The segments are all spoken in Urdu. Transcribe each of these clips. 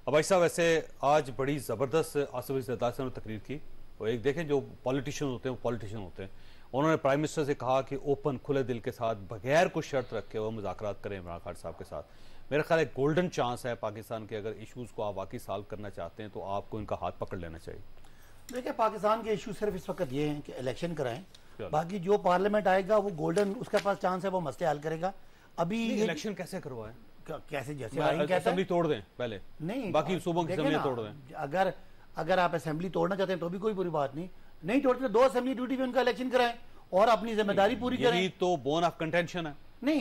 اب ایسا ویسے آج بڑی زبردست آصف علی زرداری صاحب نے تقریر کی. وہ ایک دیکھیں جو پولیٹیشین ہوتے ہیں وہ پولیٹیشین ہوتے ہیں. انہوں نے پرائم منسٹر سے کہا کہ اوپن کھلے دل کے ساتھ بغیر کوئی شرط رکھے وہ مذاکرات کریں عمران خان صاحب کے ساتھ. میرا خیال ہے گولڈن چانس ہے پاکستان کے, اگر ایشوز کو آپ واقعی سالو کرنا چاہتے ہیں تو آپ کو ان کا ہاتھ پکڑ لینا چاہیے. دیکھیں پاکستان کے ایشو صرف اس وقت یہ ہیں کہ الیکشن کرائیں, باقی جو پارلیمنٹ آئے گا وہ گولڈن اس کے پاس چانس ہے, وہ مسئلے حل کرے گا. ابھی الیکشن کیسے کروائیں, کیسے جیسے آئین کہتا ہے اسمبلی توڑ دیں پہلے, نہیں باقی صوبوں کی اسمبلی توڑ دیں. اگر آپ اسمبلی توڑنا چاہتے ہیں تو بھی کوئی بری بات نہیں توڑتے, 2 اسمبلی ڈیوٹی پہ ان کا الیکشن کرائیں اور اپنی ذمہ داری پوری کریں. یہی تو بون آف کنٹینشن ہے. نہیں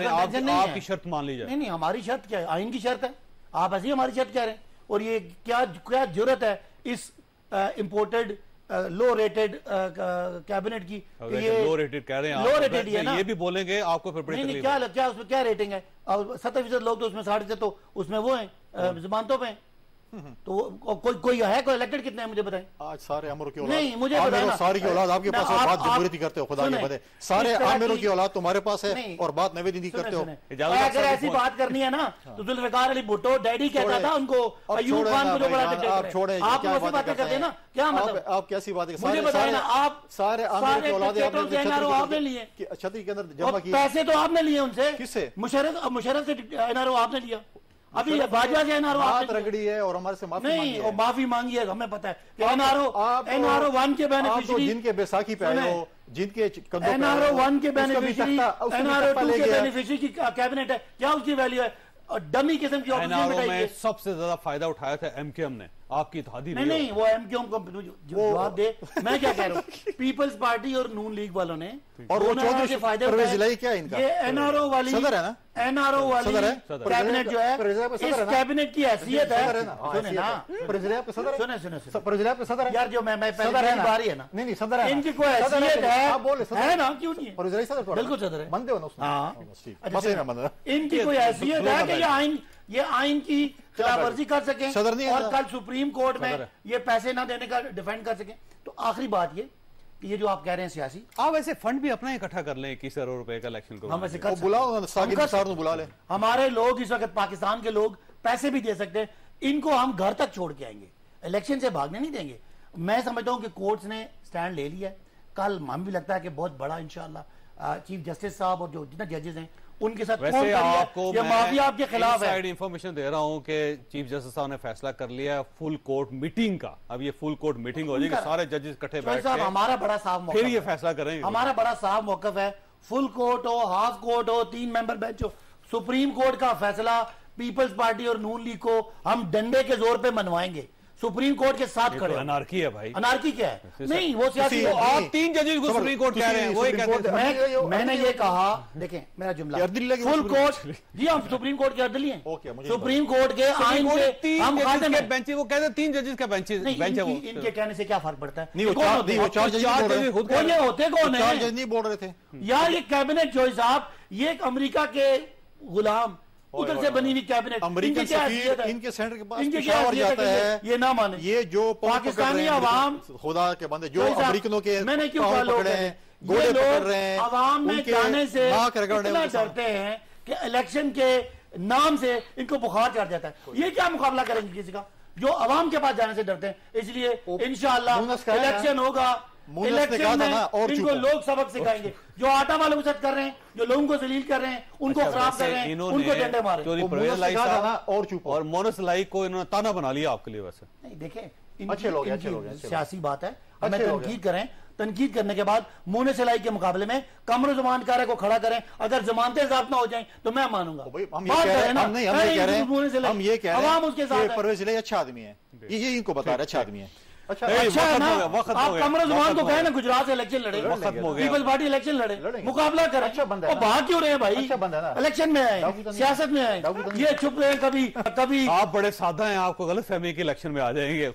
آپ کی شرط مان لی جائے. نہیں ہماری شرط کیا ہے, آئین کی شرط ہے. آپ ایسے ہی ہماری شرط کہہ رہے ہیں, اور یہ کیا جرت ہے اس امپورٹڈ لو ریٹڈ کیبنٹ کی, لو ریٹڈ کہہ رہے ہیں, یہ بھی بولیں گے آپ کو پھر بڑی تکلیف ہے. کیا اس میں کیا ریٹنگ ہے, 70% لوگ تو اس میں 60 تو اس میں وہ ہیں ضمانتوں پہ ہیں. تو کوئی ہے, کوئی الیکٹڈ کتنے ہیں مجھے بتائیں. آج سارے عامروں کی اولاد, نہیں مجھے بتائیں, ساری کی اولاد آپ کے پاس ہے, بات جمہوریتی کرتے ہو, خدا کی بات ہے, سارے عامروں کی اولاد تمہارے پاس ہے اور بات نویدی کرتے ہو. اگر ایسی بات کرنی ہے نا تو ذوالفقار علی بھٹو ڈیڈی کہتا تھا ان کو, ایوب خان کو جو بڑا ڈکٹیٹر ہے. آپ ایسی باتیں کرتے ہیں نا, کیا مطلب آپ کیسی باتیں, مجھے بتائیں نا, آپ سارے عامروں کی اولاد آپ نے لیے, چھتری کے اندر جمع کی, پیسے تو آپ نے لیے ان سے. کس سے؟ مشرف سے این آر او آپ نے لیا. ابھی باجوہ سے این آر او بات رگڑی ہے اور ہمارے سے معافی مانگی ہے. نہیں, معافی مانگی ہے, ہمیں پتہ ہے کہ این آر او 1 کے بینیفیشری, جن کے بیساکی پہ آئے ہو, جن کے کندھوں پہ این آر او 1 کے بینیفیشری, این آر او 2 کے بینیفیشری کی کیبنٹ ہے, کیا اس کی ویلیو ہے؟ ڈمی قسم کی اپوزیشن بٹائی ہے. سب سے زیادہ فائدہ اٹھایا تھا ایم کیو ایم نے, آپ کی اتحادی نہیں وہ ایم کیو ایم کو جواب دے. میں کیا کہہ رہا ہوں, پیپلز پارٹی اور نون لیگ والوں نے, اور وہ چودھری پرویز الہی کیا ان کا, یہ این آر او والی, صدر ہے نا, این آر او والی کیبنٹ جو ہے, اس کیبنٹ کی حیثیت ہے, سنیں نا, صدر یار جو میں پہلے باری ہے نا, نہیں صدر ہے, ان کی کوئی حیثیت ہے نا, کیوں نہیں ہے, بالکل صدر ہے, بندے ہو نا, ان کی کوئی حیثیت ہے کہ یہ آئین کی خلاف ورزی کر سکیں اور کل سپریم کورٹ میں یہ پیسے نہ دینے کا ڈیفینڈ کر سکیں. تو آخری بات یہ کہ یہ جو آپ کہہ رہے ہیں سیاسی, آپ ایسے فنڈ بھی اپنا اکٹھا کر لیں 21 ارب روپے کا الیکشن کو, ہم ایسے بلا لیں. ہمارے لوگ اس وقت پاکستان کے لوگ پیسے بھی دے سکتے ہیں, ان کو ہم گھر تک چھوڑ کے آئیں گے, الیکشن سے بھاگنے نہیں دیں گے. میں سمجھتا ہوں کہ کورٹس نے سٹینڈ لے لیا ہے. کل ہم بھی لگتا ہے کہ بہت بڑا انشاءاللہ چیف جسٹس صاحب اور جو جتنے ججز ہیں ان کے ساتھ ویسے آپ کو معافی آپ کے خلاف ہے. انسائیڈ انفارمیشن دے رہا ہوں کہ چیف جسٹس صاحب نے فیصلہ کر لیا فل کورٹ میٹنگ کا. اب یہ فل کورٹ میٹنگ ہو جائے گی, سارے ججز اکٹھے بیٹھ کے ہمارا بڑا صاف موقف, پھر یہ فیصلہ کریں گے. ہمارا بڑا صاف موقف ہے, فل کورٹ ہو, ہاف کورٹ ہو, 3 ممبر بینچ ہو, سپریم کورٹ کا فیصلہ پیپلز پارٹی اور نون لیگ کو ہم ڈنڈے کے زور پہ منوائیں گے, سپریم کورٹ کے ساتھ کھڑے. انارکی ہے بھائی, انارکی کیا ہے, نہیں وہ سیاسی, آپ 3 ججز کو سپریم کورٹ کہہ رہے ہیں, وہی کہتے ہیں. میں نے یہ کہا, دیکھیں میرا جملہ, فل کورٹ, جی ہم سپریم کورٹ کے عدلی ہیں, سپریم کورٹ کے آئین سے ہم خادم ہیں. بینچ وہ کہتے ہیں 3 ججز کا بینچ ہے, وہ ان کے کہنے سے کیا فرق پڑتا ہے؟ نہیں وہ 4 جج ہوتے کون ہیں, 4 جج نہیں بول رہے تھے یار. یہ کیبنٹ جو صاحب, یہ ایک امریکہ کے غلام ادھر سے بنی ہوئی کیبنٹ, امریکن سفیر ان کے سینٹر کے پاس پشاور جاتا ہے, یہ نہ مانے. یہ جو پاکستانی عوام, خدا کے بندے جو امریکنوں کے میں نے کیوں پکڑے ہیں, گوڑے پکڑ رہے ہیں, عوام میں جانے سے اتنا ڈرتے ہیں کہ الیکشن کے نام سے ان کو بخار چڑھ جاتا ہے. یہ کیا مقابلہ کریں گے کسی کا جو عوام کے پاس جانے سے ڈرتے ہیں؟ اس لیے انشاءاللہ الیکشن ہوگا, الیکشن میں ان کو لوگ سبق سکھائیں گے. جو آٹا والوں کے ساتھ کر رہے ہیں, جو لوگوں کو ذلیل کر رہے ہیں, ان کو خراب کر رہے ہیں, ان کو ڈنڈے مارے. اور مونس لائی کو انہوں نے تانا بنا لیا آپ کے لیے. ویسے نہیں دیکھیں, اچھے لوگ سیاسی بات ہے, ہمیں تنقید کریں, تنقید کرنے کے بعد مونس لائی کے مقابلے میں قمر زمان کارے کو کھڑا کریں. اگر ضمانتیں ضابط نہ ہو جائیں تو میں مانوں گا. ہم یہ کہہ رہے ہیں پرویز الہی اچھا آدمی ہے, یہ ان کو بتا رہے اچھا آدمی ہے. اچھا ہے نا, آپ قمر زمان کو کہیں نا گجرات سے الیکشن لڑے, پیپلز پارٹی الیکشن لڑے, مقابلہ کریں. وہ بھاگ کیوں رہے ہیں بھائی, الیکشن میں آئے, سیاست میں آئے, یہ چھپ رہے ہیں. کبھی آپ بڑے سادہ ہیں, آپ کو غلط فہمی کہ الیکشن میں آ جائیں گے.